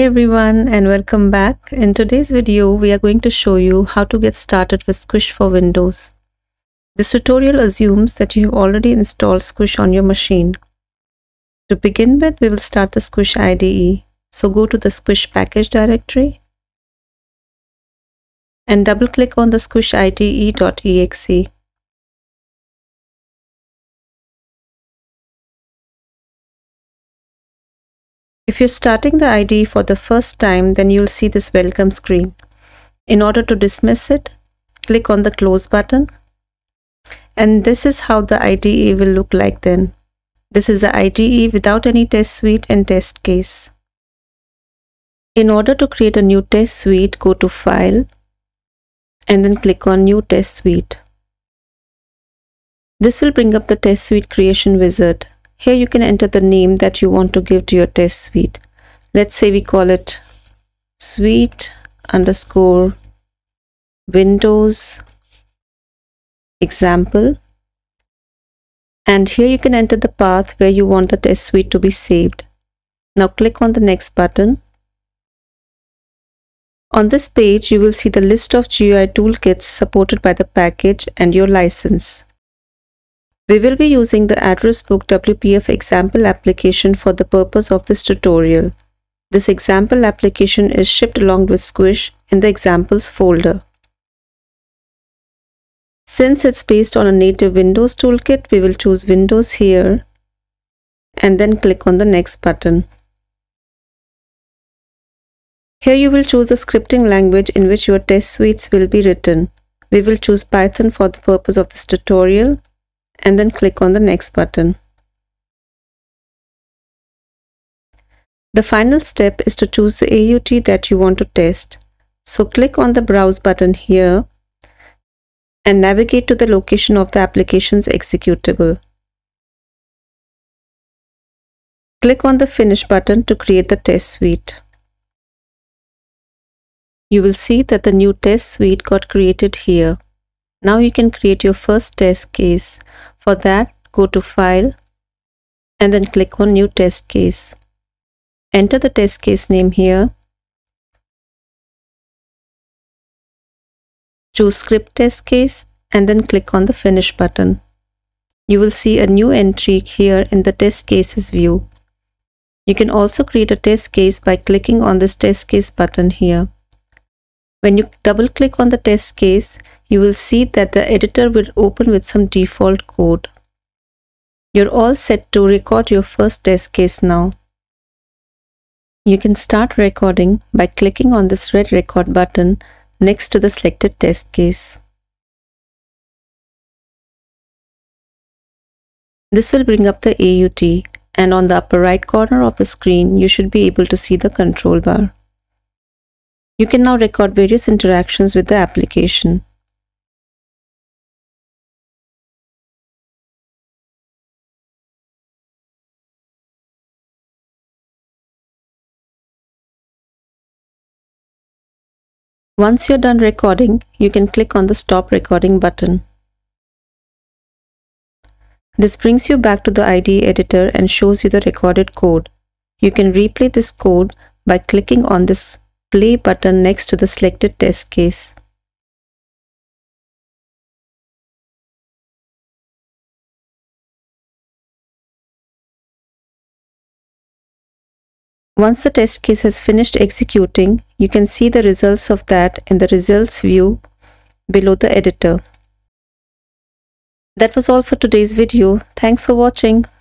everyone and welcome back. In today's video, we are going to show you how to get started with Squish for Windows. This tutorial assumes that you have already installed Squish on your machine. To begin with, we will start the Squish IDE. So go to the Squish package directory and double-click on the Squish IDE.exe. If you're starting the IDE for the first time, then you'll see this welcome screen. In order to dismiss it, click on the close button. And this is how the IDE will look like then. This is the IDE without any test suite and test case. In order to create a new test suite, go to File and then click on New Test Suite. This will bring up the test suite creation wizard. Here you can enter the name that you want to give to your test suite. Let's say we call it suite_Windows example. And here you can enter the path where you want the test suite to be saved. Now click on the next button. On this page, you will see the list of GUI toolkits supported by the package and your license. We will be using the address book WPF example application for the purpose of this tutorial. This example application is shipped along with Squish in the examples folder. Since it's based on a native Windows toolkit, we will choose Windows here and then click on the next button. Here you will choose the scripting language in which your test suites will be written. We will choose Python for the purpose of this tutorial and then click on the next button. The final step is to choose the AUT that you want to test. So click on the Browse button here and navigate to the location of the application's executable. Click on the Finish button to create the test suite. You will see that the new test suite got created here. Now you can create your first test case. For that, go to File and then click on New Test Case. Enter the test case name here. Choose Script Test Case and then click on the Finish button. You will see a new entry here in the Test Cases view. You can also create a test case by clicking on this Test Case button here. When you double-click on the test case, you will see that the editor will open with some default code. You're all set to record your first test case now. You can start recording by clicking on this red record button next to the selected test case. This will bring up the AUT, and on the upper right corner of the screen, you should be able to see the control bar. You can now record various interactions with the application. Once you're done recording, you can click on the Stop Recording button. This brings you back to the IDE editor and shows you the recorded code. You can replay this code by clicking on this Play button next to the selected test case. Once the test case has finished executing, you can see the results of that in the results view below the editor. That was all for today's video. Thanks for watching.